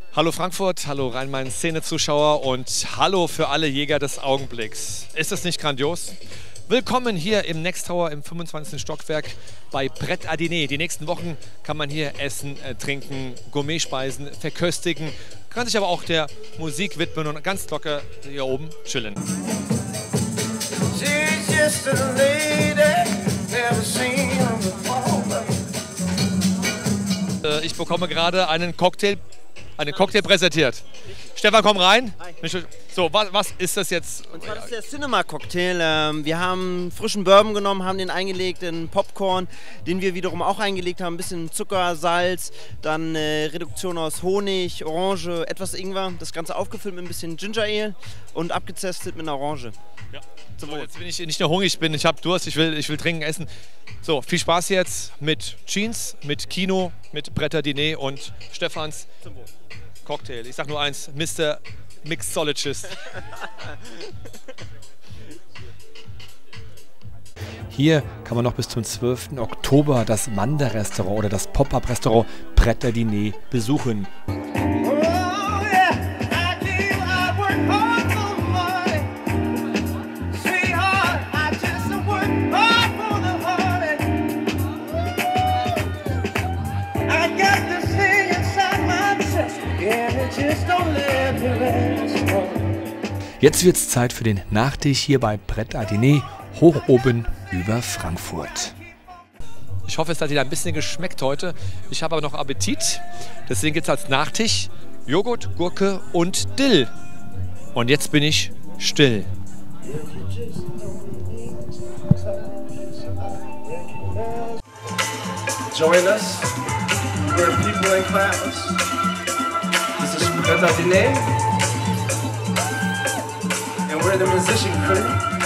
Hallo Frankfurt, hallo Rhein-Main-Szene-Zuschauer und hallo für alle Jäger des Augenblicks. Ist das nicht grandios? Willkommen hier im Next Tower im 25. Stockwerk bei Pret à Dîner. Die nächsten Wochen kann man hier essen, trinken, Gourmetspeisen verköstigen, kann sich aber auch der Musik widmen und ganz locker hier oben chillen. Ich bekomme gerade einen Cocktail präsentiert. Stefan, komm rein. Hi. So, was ist das jetzt? Und zwar das ist der Cinema-Cocktail. Wir haben frischen Bourbon genommen, haben den eingelegt in Popcorn, den wir wiederum auch eingelegt haben. Ein bisschen Zucker, Salz, dann Reduktion aus Honig, Orange, etwas Ingwer. Das Ganze aufgefüllt mit ein bisschen Ginger Ale und abgezestet mit einer Orange. Ja. So, jetzt bin ich nicht nur hungrig, ich habe Durst, ich will trinken, essen. So, viel Spaß jetzt mit Jeans, mit Kino, mit Pret à Dîner und Stefans Cocktail. Ich sag nur eins, Mr. Mixologist. Hier kann man noch bis zum 12. Oktober das Manda-Restaurant oder das Pop-Up-Restaurant Pret à Dîner besuchen. Jetzt wird's Zeit für den Nachtisch hier bei Pret à Dîner, hoch oben über Frankfurt. Ich hoffe, es hat Ihnen ein bisschen geschmeckt heute. Ich habe aber noch Appetit. Deswegen gibt es als Nachtisch Joghurt, Gurke und Dill. Und jetzt bin ich still. Join us. We're people in class. This is Pret à Dîner. And we're the musician crew.